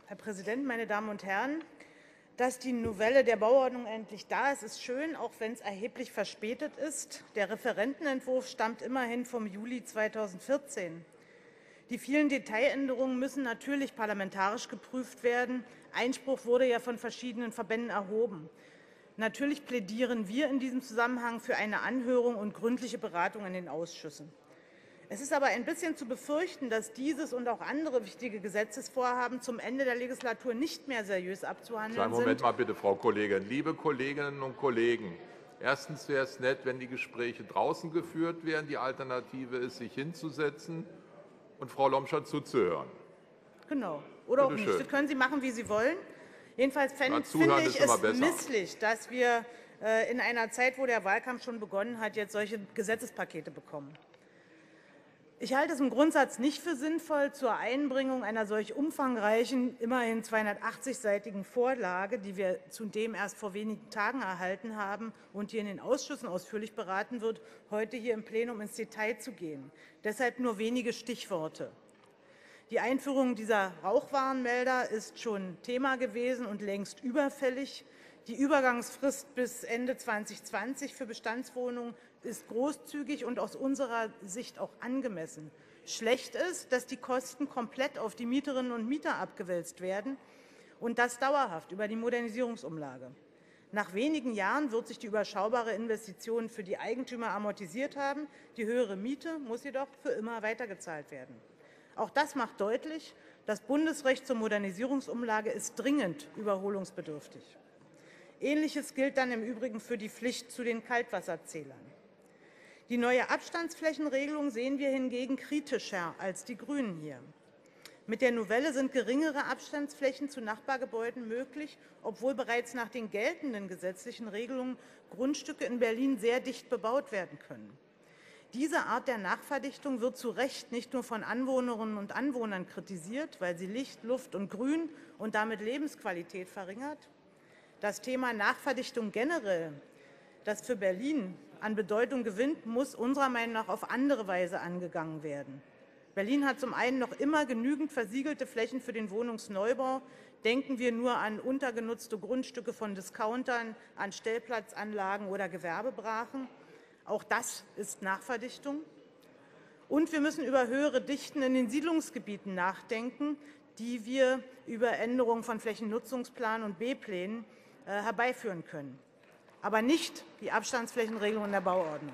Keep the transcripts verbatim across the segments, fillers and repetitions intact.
Herr Präsident, meine Damen und Herren! Dass die Novelle der Bauordnung endlich da ist, ist schön, auch wenn es erheblich verspätet ist. Der Referentenentwurf stammt immerhin vom Juli zweitausendvierzehn. Die vielen Detailänderungen müssen natürlich parlamentarisch geprüft werden. Einspruch wurde ja von verschiedenen Verbänden erhoben. Natürlich plädieren wir in diesem Zusammenhang für eine Anhörung und gründliche Beratung in den Ausschüssen. Es ist aber ein bisschen zu befürchten, dass dieses und auch andere wichtige Gesetzesvorhaben zum Ende der Legislatur nicht mehr seriös abzuhandeln Kleinen sind. Moment mal bitte, Frau Kollegin. Liebe Kolleginnen und Kollegen, erstens wäre es nett, wenn die Gespräche draußen geführt werden. Die Alternative ist, sich hinzusetzen und Frau Lomschert zuzuhören. Genau. Oder bitte auch schön. nicht. Das können Sie machen, wie Sie wollen. Jedenfalls finde ich es es misslich, dass wir äh, in einer Zeit, wo der Wahlkampf schon begonnen hat, jetzt solche Gesetzespakete bekommen. Ich halte es im Grundsatz nicht für sinnvoll, zur Einbringung einer solch umfangreichen, immerhin zweihundertachtzig-seitigen Vorlage, die wir zudem erst vor wenigen Tagen erhalten haben und die in den Ausschüssen ausführlich beraten wird, heute hier im Plenum ins Detail zu gehen. Deshalb nur wenige Stichworte. Die Einführung dieser Rauchwarnmelder ist schon Thema gewesen und längst überfällig. Die Übergangsfrist bis Ende zweitausendzwanzig für Bestandswohnungen ist großzügig und aus unserer Sicht auch angemessen. Schlecht ist, dass die Kosten komplett auf die Mieterinnen und Mieter abgewälzt werden, und das dauerhaft über die Modernisierungsumlage. Nach wenigen Jahren wird sich die überschaubare Investition für die Eigentümer amortisiert haben. Die höhere Miete muss jedoch für immer weitergezahlt werden. Auch das macht deutlich, das Bundesrecht zur Modernisierungsumlage ist dringend überholungsbedürftig. Ähnliches gilt dann im Übrigen für die Pflicht zu den Kaltwasserzählern. Die neue Abstandsflächenregelung sehen wir hingegen kritischer als die Grünen hier. Mit der Novelle sind geringere Abstandsflächen zu Nachbargebäuden möglich, obwohl bereits nach den geltenden gesetzlichen Regelungen Grundstücke in Berlin sehr dicht bebaut werden können. Diese Art der Nachverdichtung wird zu Recht nicht nur von Anwohnerinnen und Anwohnern kritisiert, weil sie Licht, Luft und Grün und damit Lebensqualität verringert. Das Thema Nachverdichtung generell, das für Berlin an Bedeutung gewinnt, muss unserer Meinung nach auf andere Weise angegangen werden. Berlin hat zum einen noch immer genügend versiegelte Flächen für den Wohnungsneubau. Denken wir nur an untergenutzte Grundstücke von Discountern, an Stellplatzanlagen oder Gewerbebrachen. Auch das ist Nachverdichtung. Und wir müssen über höhere Dichten in den Siedlungsgebieten nachdenken, die wir über Änderungen von Flächennutzungsplan und B-Plänen äh, herbeiführen können, aber nicht die Abstandsflächenregelung in der Bauordnung.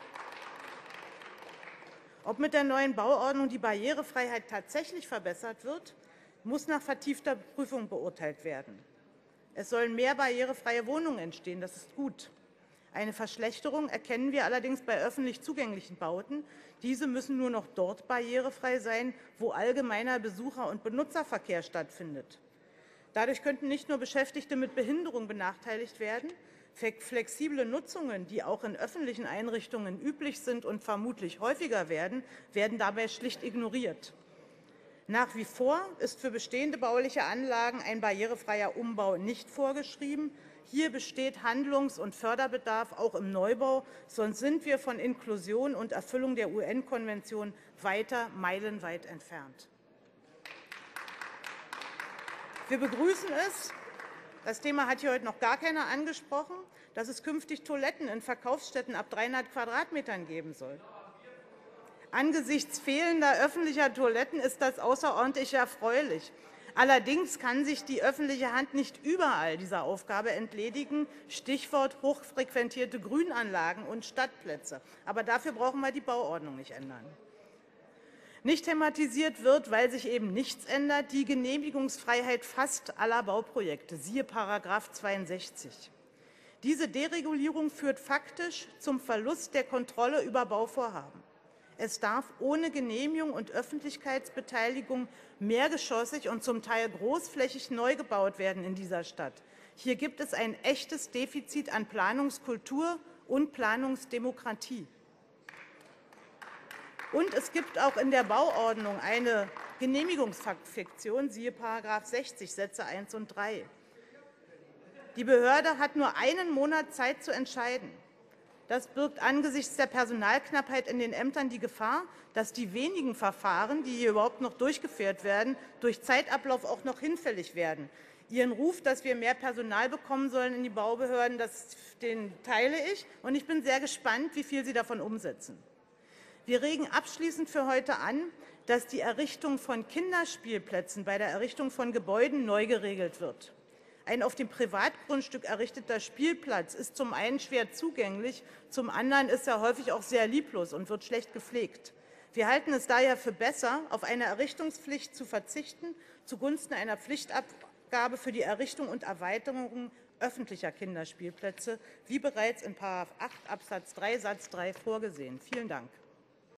Ob mit der neuen Bauordnung die Barrierefreiheit tatsächlich verbessert wird, muss nach vertiefter Prüfung beurteilt werden. Es sollen mehr barrierefreie Wohnungen entstehen, das ist gut. Eine Verschlechterung erkennen wir allerdings bei öffentlich zugänglichen Bauten. Diese müssen nur noch dort barrierefrei sein, wo allgemeiner Besucher- und Benutzerverkehr stattfindet. Dadurch könnten nicht nur Beschäftigte mit Behinderung benachteiligt werden. Flexible Nutzungen, die auch in öffentlichen Einrichtungen üblich sind und vermutlich häufiger werden, werden dabei schlicht ignoriert. Nach wie vor ist für bestehende bauliche Anlagen ein barrierefreier Umbau nicht vorgeschrieben. Hier besteht Handlungs- und Förderbedarf auch im Neubau, sonst sind wir von Inklusion und Erfüllung der U N-Konvention weiter meilenweit entfernt. Wir begrüßen es, das Thema hat hier heute noch gar keiner angesprochen, dass es künftig Toiletten in Verkaufsstätten ab dreihundert Quadratmetern geben soll. Angesichts fehlender öffentlicher Toiletten ist das außerordentlich erfreulich. Allerdings kann sich die öffentliche Hand nicht überall dieser Aufgabe entledigen. Stichwort hochfrequentierte Grünanlagen und Stadtplätze. Aber dafür brauchen wir die Bauordnung nicht ändern. Nicht thematisiert wird, weil sich eben nichts ändert, die Genehmigungsfreiheit fast aller Bauprojekte, siehe Paragraph zweiundsechzig. Diese Deregulierung führt faktisch zum Verlust der Kontrolle über Bauvorhaben. Es darf ohne Genehmigung und Öffentlichkeitsbeteiligung mehrgeschossig und zum Teil großflächig neu gebaut werden in dieser Stadt. Hier gibt es ein echtes Defizit an Planungskultur und Planungsdemokratie. Und es gibt auch in der Bauordnung eine Genehmigungsfiktion, siehe Paragraph sechzig, Sätze eins und drei. Die Behörde hat nur einen Monat Zeit zu entscheiden. Das birgt angesichts der Personalknappheit in den Ämtern die Gefahr, dass die wenigen Verfahren, die hier überhaupt noch durchgeführt werden, durch Zeitablauf auch noch hinfällig werden. Ihren Ruf, dass wir mehr Personal bekommen sollen in die Baubehörden, das, den teile ich, und ich bin sehr gespannt, wie viel Sie davon umsetzen. Wir regen abschließend für heute an, dass die Errichtung von Kinderspielplätzen bei der Errichtung von Gebäuden neu geregelt wird. Ein auf dem Privatgrundstück errichteter Spielplatz ist zum einen schwer zugänglich, zum anderen ist er häufig auch sehr lieblos und wird schlecht gepflegt. Wir halten es daher für besser, auf eine Errichtungspflicht zu verzichten, zugunsten einer Pflichtabgabe für die Errichtung und Erweiterung öffentlicher Kinderspielplätze, wie bereits in Paragraph acht Absatz drei Satz drei vorgesehen. Vielen Dank.